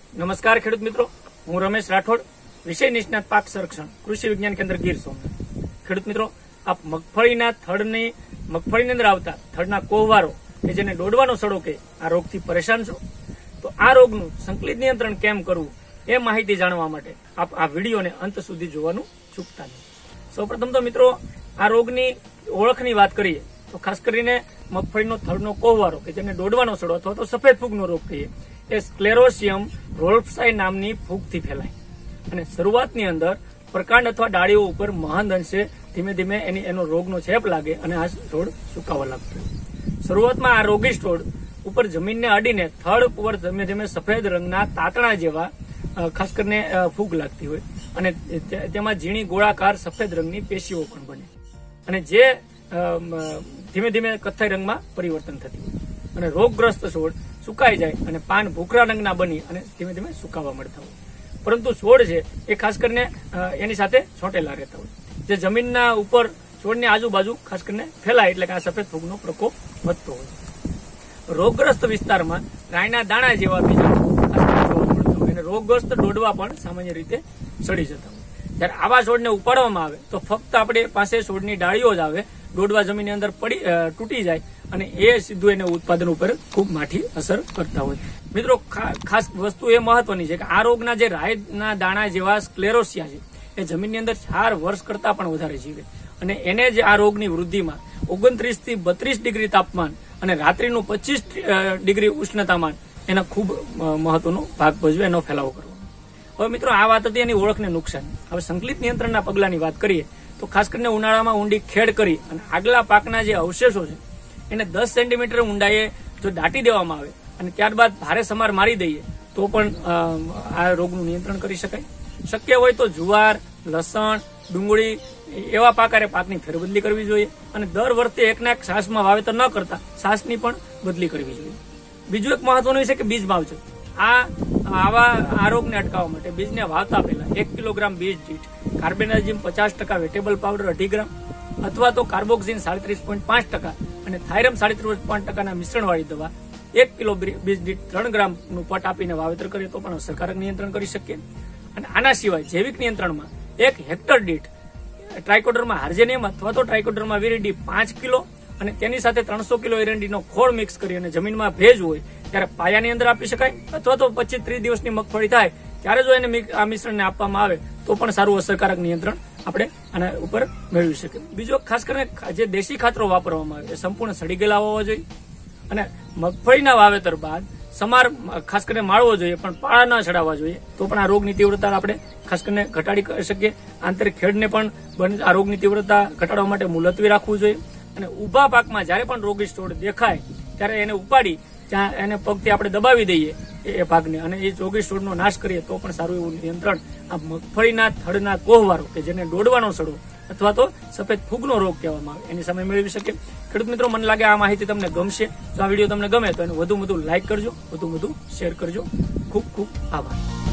નમસ્કાર ખેડૂત મિત્રો, હું રમેશ રાઠોડ, વિષય નિષ્ણાત પાક સંરક્ષણ, કૃષિ વિજ્ઞાન કેન્દ્ર ગીર સોમનાથ. ખેડૂત મિત્રો, આપ મગફળીની અંદર આવતા થડના કોહવારો કે જેને દોડવાનો સડો કે આ રોગથી પરેશાન છો, તો આ રોગનું સંકલિત નિયંત્રણ કેમ કરવું એ માહિતી જાણવા માટે આપ આ વિડીયોને અંત સુધી જોવાનું ચૂકતા નહીં. સૌપ્રથમ તો મિત્રો, આ રોગની ઓળખની વાત કરીએ તો ખાસ કરીને મગફળીનો થડનો કોહવારો કે જેને દોડવાનો સડો અથવા તો સફેદ ફૂગનો રોગ કહીએ એ સ્ક્લેરોસિયમ રોલ્ફ્સાઈ નામની ફૂગથી ફેલાય અને શરૂઆતની અંદર પ્રકાંડ અથવા ડાળીઓ ઉપર મહદ અંશે ધીમે ધીમે એનો રોગનો ચેપ લાગે અને આ છોડ સુકાવા લાગતો. શરૂઆતમાં આ રોગી છોડ ઉપર જમીનને અડીને થડ ઉપર ધીમે ધીમે સફેદ રંગના તાતણા જેવા ખાસ કરીને ફૂગ લાગતી હોય અને તેમાં ઝીણી ગોળાકાર સફેદ રંગની પેશીઓ પણ બને અને જે ધીમે ધીમે કથ્થાઈ રંગમાં પરિવર્તન થતી હોય અને રોગગ્રસ્ત છોડ સુકાઈ જાય અને પાન ભૂખરા રંગના બની અને ધીમે ધીમે સુકાવા મળતા હોય. પરંતુ છોડ છે એ ખાસ કરીને એની સાથે ચોંટેલા રહેતા હોય, જે જમીનના ઉપર છોડની આજુબાજુ ખાસ કરીને ફેલાય એટલે કે આ સફેદ ફૂગનો પ્રકોપ વધતો હોય. રોગગ્રસ્ત વિસ્તારમાં રાયના દાણા જેવા બીજા જોવા મળતા હોય અને રોગગ્રસ્ત ડોડવા પણ સામાન્ય રીતે સડી જતા હોય. જ્યારે આવા છોડને ઉપાડવામાં આવે તો ફક્ત આપણી પાસે છોડની ડાળીઓ જ આવે, ડોડવા જમીનની અંદર તૂટી જાય અને એ સીધું એને ઉત્પાદન ઉપર ખૂબ માઠી અસર કરતા હોય. મિત્રો, ખાસ વસ્તુ એ મહત્વની છે કે આ રોગના જે રાયના દાણા જેવા સ્ક્લેરોસિયા છે એ જમીનની અંદર 4 વર્ષ કરતા પણ વધારે જીવે અને એને જ આ રોગની વૃદ્ધિમાં 29 થી 32 ડિગ્રી તાપમાન અને રાત્રિનું 25 ડિગ્રી ઉષ્ણતામાન એના ખૂબ મહત્વનો ભાગ ભજવે એનો ફેલાવો કરવાનો. હવે મિત્રો, આ વાત હતી એની ઓળખને નુકસાન. હવે સંકલિત નિયંત્રણના પગલાની વાત કરીએ તો ખાસ કરીને ઉનાળામાં ઊંડી ખેડ કરી અને આગલા પાકના જે અવશેષો છે એને 10 સેન્ટીમીટર ઊંડાઈએ જો દાટી દેવામાં આવે અને ત્યારબાદ ભારે સમાર મારી દઈએ તો પણ આ રોગનું નિયંત્રણ કરી શકાય. શક્ય હોય તો જુવાર, લસણ, ડુંગળી એવા પાકની ફેરબદલી કરવી જોઈએ અને દર વર્ષે એકના એક છાસમાં વાવેતર ન કરતા છાસની પણ બદલી કરવી જોઈએ. બીજું એક મહત્વનું છે કે બીજ માવજત. આ રોગને અટકાવવા માટે બીજને વાવતા પહેલા 1 કિલોગ્રામ બીજ દીઠ કાર્બેન્ડાઝિમ 50%, વેટેબલ પાવડર 2.5 ગ્રામ અથવા તો કાર્બોક્સિન 37.5% અને થાયરમ 37.5%ના મિશ્રણવાળી દવા 1 કિલો બીજ દીઠ 3 ગ્રામનું પટ આપીને વાવેતર કરીએ તો પણ અસરકારક નિયંત્રણ કરી શકીએ. અને આના સિવાય જૈવિક નિયંત્રણમાં 1 હેક્ટર દીઠ ટ્રાઇકોડર્મા હાર્જેનિયમ અથવા તો ટ્રાઇકોડર્મા વિરિડી 5 કિલો અને તેની સાથે 300 કિલો એરંડીનો ખોળ મિક્સ કરી અને જમીનમાં ભેજ હોય ત્યારે પાયાની અંદર આપી શકાય અથવા તો 25-30 દિવસની મગફળી થાય ત્યારે જો એને આ મિશ્રણને આપવામાં આવે તો પણ સારું અસરકારક નિયંત્રણ આપણે આના ઉપર મેળવી શકીએ. બીજો ખાસ કરીને જે દેશી ખાતરો વાપરવામાં આવે એ સંપૂર્ણ સડી ગયેલા હોવા જોઈએ અને મગફળીના વાવેતર બાદ સમાર ખાસ કરીને માળવો જોઈએ પણ પાળા ન ચડાવવા જોઈએ તો પણ આ રોગની તીવ્રતા આપણે ખાસ કરીને ઘટાડી શકીએ. આંતરિક ખેડને પણ આ રોગની તીવ્રતા ઘટાડવા માટે મુલતવી રાખવું જોઈએ અને ઉભા પાકમાં જ્યારે પણ રોગી છોડ દેખાય ત્યારે એને ઉપાડી ત્યાં એને પગથી આપણે દબાવી દઈએ એ ભાગને અને એ રોગી છોડનો નાશ કરીએ તો પણ સારું એવું નિયંત્રણ આ મગફળીના થડના કોહવારો કે જેને દોડવાનો સડો અથવા તો સફેદ ફૂગનો રોગ કહેવામાં આવે એની સામે મેળવી શકે. ખેડૂત મિત્રો, મને લાગે આ માહિતી તમને ગમશે. તો આ વિડીયો તમને ગમે તો એને વધુ લાઈક કરજો, વધુ શેર કરજો. ખૂબ ખૂબ આભાર.